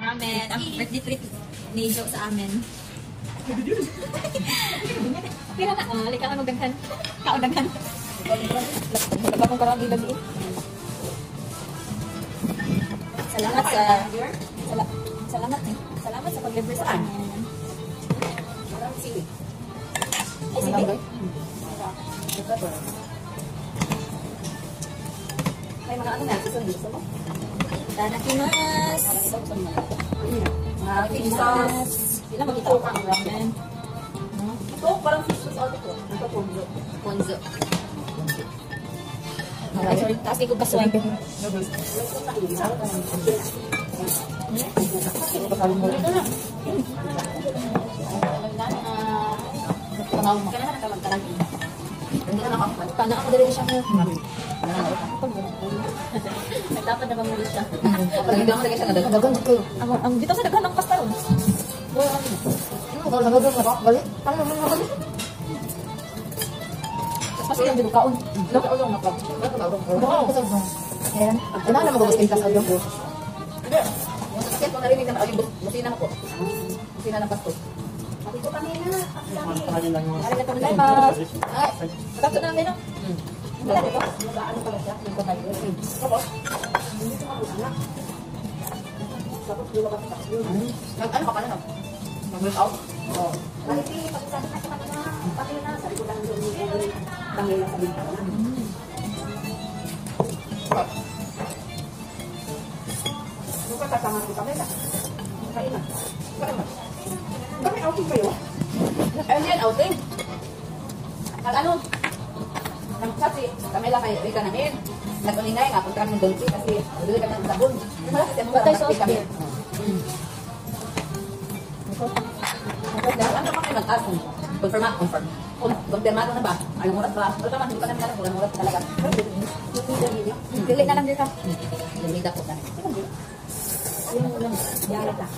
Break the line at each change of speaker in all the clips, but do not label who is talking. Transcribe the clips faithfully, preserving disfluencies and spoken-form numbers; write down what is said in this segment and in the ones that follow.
ramen. Ang birthday treat ni Jo sa amin. Kaya na, oh, lika ka magdaghan. Kaudaghan. Wala kong karang ilag eh. Salamat sa... Sala, salamat eh. Salamat sa pag-libre sa amin.
Maraming sili.
Ay, sige.
May mga ano na, susunod gusto mo?
Tanakimasu.
Mga fish sauce.
Sila makita ko ang ramen.
Ito, parang fish sauce out ito. Ito, ponzo.
Ponzo. Ay, sorry. Taas ko kasway. Paano ako dali siya mo? Dapat na mamulis siya.
Pag-ibig mo lagi siya na dagan ko.
Ang dito sa dagan ng pasta ron.
Kalau nagado na ba? Balik. Paano naman nagado?
Kasi yung dito kaon.
Loko ulo na pa. Loko sa bang. Ayan. Ano na magubustin ka sa iyo ko? Hindi. Kasi kung narinig na ayun, busina mo ko. Busina ng pasto. Sabi ko kanina. Sabi lang yung.
Ari na kami mas. Ay, tapos na namin no.
Wala dito. Ano pala siya? Yung kamay. Tapos. Hindi ko mabusina. Tapos dito ka sa iyo. Nag-ano ka pala no? Mag-work out? Oo. Bakit eh, pag-isabi na sa kanina, pati na, sabi ko lang yung tangay na sabi ko na. Ano ka tatama ko kami na? Kain na. Kain na. Bakit outing kayo? Ayun yan, outing. Nag-ano? Kasi kami lang kayo, ika namin. Nag-uningay nga, punta kami ng Dolce kasi doon kami ng sabon. Malaki siya mga batay kami. Ano kami mag-ask? Confirm, confirm. Confirmado na ba? Anong oras ba? Wala naman, hindi pa namin alam kung anong oras talaga.
Dili na lang dito.
Lumida po na.
Yung ulam. Yarat na.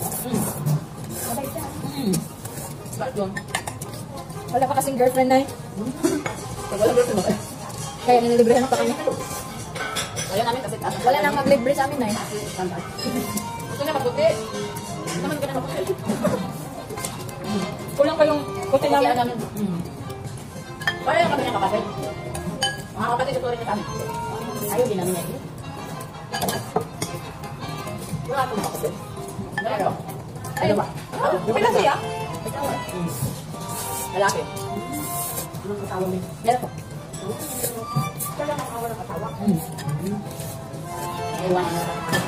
Bakit yun?
Wala pa kasing girlfriend na eh.
Pag wala gusto mo.
Kaya nilibrehan pa kami.
Wala namin kasi taas.
Wala nang mag-libre sa amin na eh.
Gusto na mabuti. Naman ka na mabuti.
Kulang pa yung kote
Kaya
namin.
namin. Kaya yung kami ng kapatid. Mga kapatid, ito rin na kami. Ayaw din namin na wala akong kapatid. Meron. Ano ba? May kasi ah. Lalaki. Anong kasawa mo? Meron po. Kaya makawa ng kasawa. Ewan na.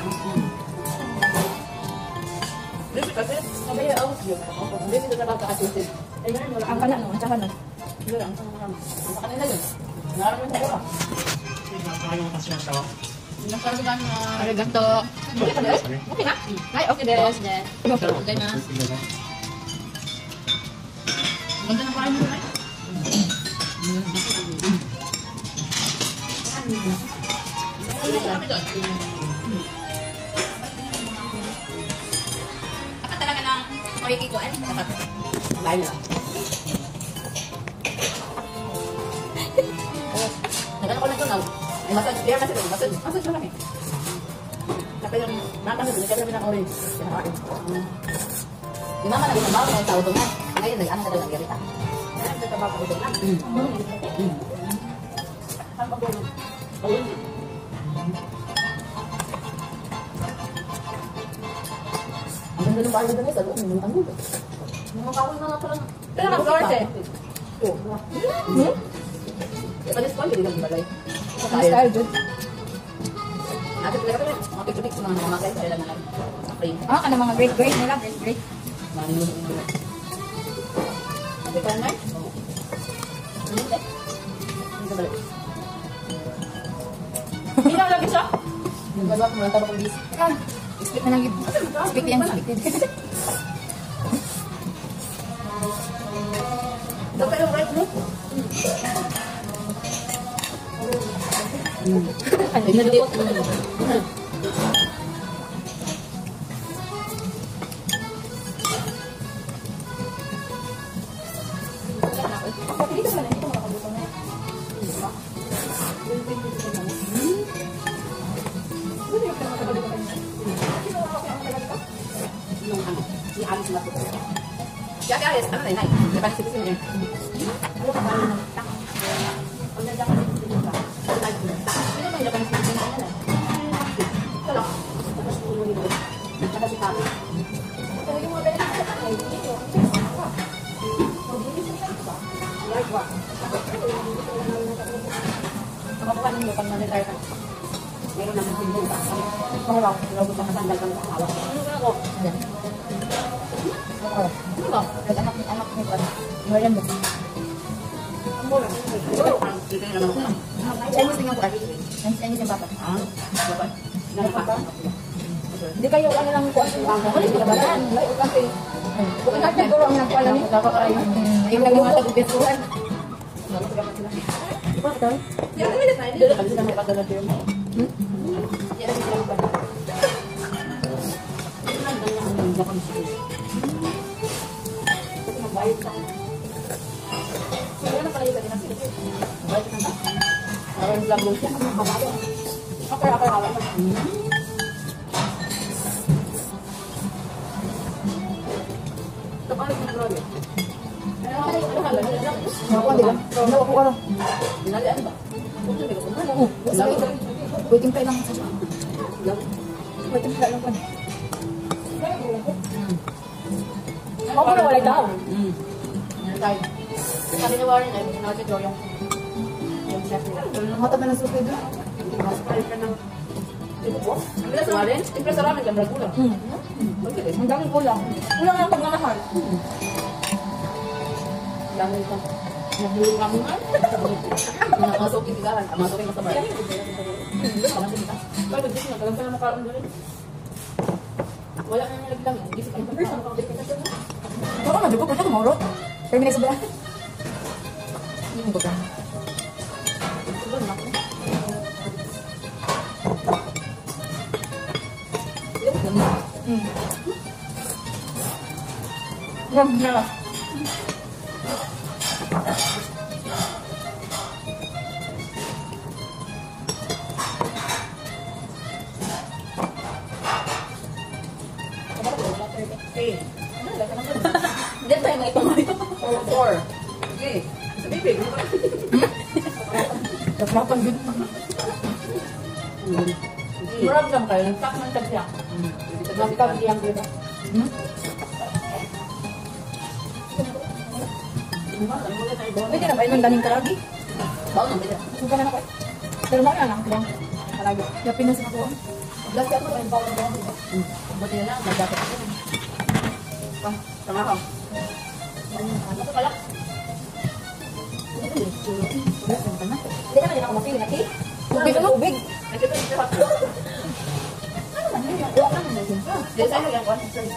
Hindi kasi, kamay na aus yun. Hindi dito na kakakasusin.
Ang kana no, ang tsaka no.
Hindi lang. Ang kanina yun. Nararamit na ko.
Nakakayong kasi yung tawa.
Nakasagan na. Arigato. Okay pa din? Okay na? Ay, okay din. Okay na. Ganda na parang mo na. Dapat talaga ng makikikuan. Dapat. Bahay na lang. Nagano ko na ito na. Ay, massage. Kaya massage. Massage. Massage lang kami. Tapos yung matang nito. Nagkabila ng orange. Kinakain. Yung mama nag-isabaw na yung tao doon. Ngayon, nag-ano na daw ng garita. Kaya nag-isabaw ko doon. Saan pa doon? Ang ganda ng bahay doon. Sa loob. Ang gulo. Mga kahoy na nga parang... Pero naka-flowers eh. Oo. Hmm? Palis-palis. Hindi lang bagay.
Style good.
Ate, talaga rin. Mga picture-picture mga mga makay. Kaya lang na lang. Frame.
Ah, kana mga great great nila, great great.
Manin mo yung ate, kaya na? Oo. Ano yun eh? Ano ka balik?
Hindi lang lagi siya.
Yung gagawa ko, walang tabak ng bis.
Ah, speak na lang yun. Speak yan, speak yan.
Ito pa yung right mo?
Ano yun dito?
Ano na yun? Di ba nasipisin niya? Ano ka ba ng tak? Pag nandiyan ka nasipisin ka, ano tayo ng tak? Ano ba yung Japanese nasipisin ka na? Ito lang. Tapos ulo nito. Saka si Kami. Pero yung mga benefits sa kanay, dito. Mag-iisip ka ba? Like what? Makabukan ninyo pag mag-retire ka. Meron naman din din ka. Kung wala, pinabot ang kasandal ka ng asawa. Ano ba ako? Ayan. Ano ba? Anak ni anak ni pa. Marian mo. Ang bola. Dito na naman ako. Chinese tingnan ko ay. Chinese yung papa. Ah, dapat. Nang papa. Hindi kayo ano lang ko ang papa. Ano sila ba yan? Kasi kung natin siguro ang nagpala ni papa kayo. Yung naglumatag besuhan. Ba ito? Yung minute na dito kasi may padala dito. Hmm? Yan ang sila ba? Bayad ka. Kaya na pala yung ganyan natin. Bayad ka na. Parang vlog mo siya. Okay, okay, okay. Ito pa rin yung brother. Nakuha, di ba? Nakuha ko ano? Binalian ba? Oo. Waiting pa lang. Waiting pa lang pa. Ako na wala daw. Hmm. Yan tayo. Sabi ni Warren ay nakasip daw yung yung chef nila. Nakatap na ng suki doon. Nakasipay ka ng tipo. Ang bilas Warren, tipla sa ramen ka, kulang. Hmm. Ang daming kulang. Kulang ang pagmamahal. Ang daming ito. Nagbulong kami nga. Nakasukin tigahan. Masukin masabay. Hindi ka masabay kita. Kaya mag-gising na. Kalang ka na makaroon doon. Wala na nalaglang. Gising ka. First, ano ka balik ka na? Oo, nabig ko. Pwede ko maurot. Kaya may nagsabay. Hindi ko ba? Ito na ako. Hmm. Ram na. Okay. Diyan tayo na ipamay. Four. Okay. Sa bibig. Nagmapan din. Marami lang kayo. Nagtak ng tag siya. Nagtak siyang dito. Pwede na ba yung daning karagi? Baon na, pwede. Suka na ako eh. Pero mo na lang. Karagi. Yapin na sa ako. Last ako na yung baon na ako. Buti na lang. Nagdapat ako. Pang, tama ka. Ano ko pala? Hindi naman din ako mapili na cake. Ubig ang ubig. Nagkita yung siya. Ano man yun? Wala ka naman yun. Hindi sa'yo yan.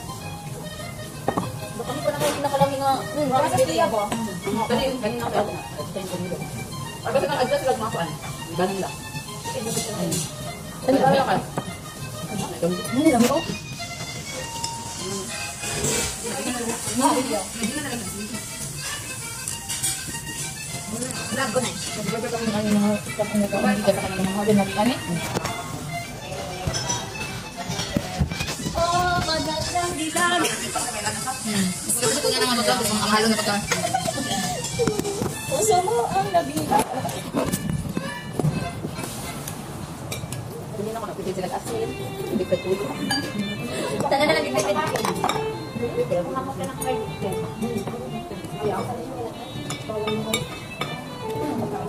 Baka hindi pa na kayo pinakalami nga. Hmm, para sa tiya ba? Kanina kanina ako ako na. Or kasi nang-adjust sila mga kuan. Galing lang. Ano ba yan ka? Hindi lang ako. Vlog ko na. Nagbaga kami ng mga kapag nagkakang ka sa kanila mga binag kami. Oh, magandang dilag. Gusto ko nga naman mag-vlog kung ang halo na pagka. Puso mo ang nabila. Hindi na ako napipid sila asin. Hindi ka tulo. Sana na lang bigpipid. Pero kung ako ka ng credit. Kaya ako sa nila.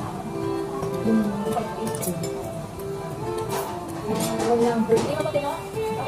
Walang birthday mo ba, Tino?